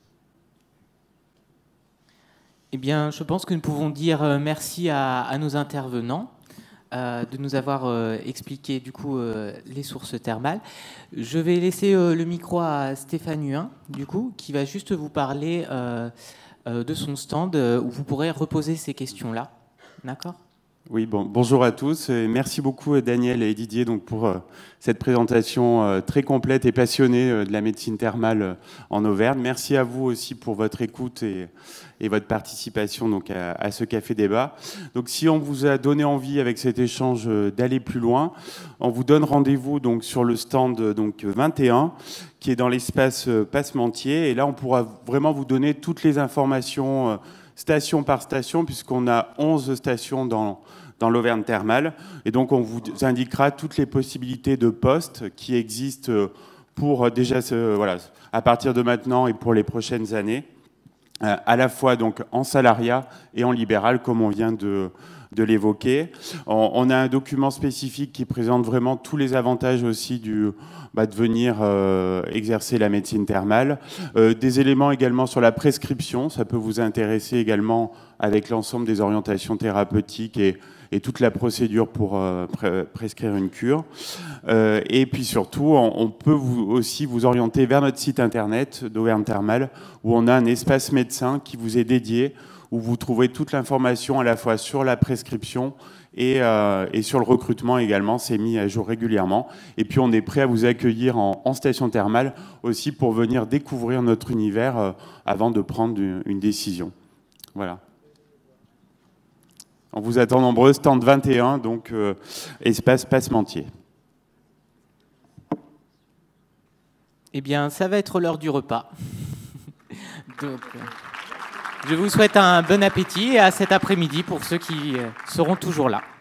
Eh bien, je pense que nous pouvons dire merci à nos intervenants de nous avoir expliqué du coup les sources thermales. Je vais laisser le micro à Stéphane Huin, du coup, qui va juste vous parler de son stand où vous pourrez reposer ces questions-là. D'accord ? Oui, bonjour à tous. Et merci beaucoup Daniel et Didier donc, pour cette présentation très complète et passionnée de la médecine thermale en Auvergne. Merci à vous aussi pour votre écoute et votre participation donc, à ce café débat. Donc, si on vous a donné envie avec cet échange d'aller plus loin, on vous donne rendez-vous donc, sur le stand donc, 21 qui est dans l'espace Passementier. Et là, on pourra vraiment vous donner toutes les informations station par station, puisqu'on a 11 stations dans l'Auvergne thermale. Et donc, on vous indiquera toutes les possibilités de postes qui existent pour déjà, à partir de maintenant et pour les prochaines années, à la fois donc, en salariat et en libéral, comme on vient de l'évoquer. On a un document spécifique qui présente vraiment tous les avantages aussi de venir exercer la médecine thermale. Des éléments également sur la prescription, ça peut vous intéresser également avec l'ensemble des orientations thérapeutiques et toute la procédure pour prescrire une cure. Et puis surtout, on peut aussi vous orienter vers notre site internet d'Auvergne Thermale, où on a un espace médecin qui vous est dédié, où vous trouverez toute l'information à la fois sur la prescription et sur le recrutement également. C'est mis à jour régulièrement. Et puis on est prêt à vous accueillir en station thermale aussi pour venir découvrir notre univers avant de prendre une décision. Voilà. On vous attend nombreux, stand 21, donc espace Passementier. Eh bien, ça va être l'heure du repas. Donc, je vous souhaite un bon appétit et à cet après-midi pour ceux qui seront toujours là.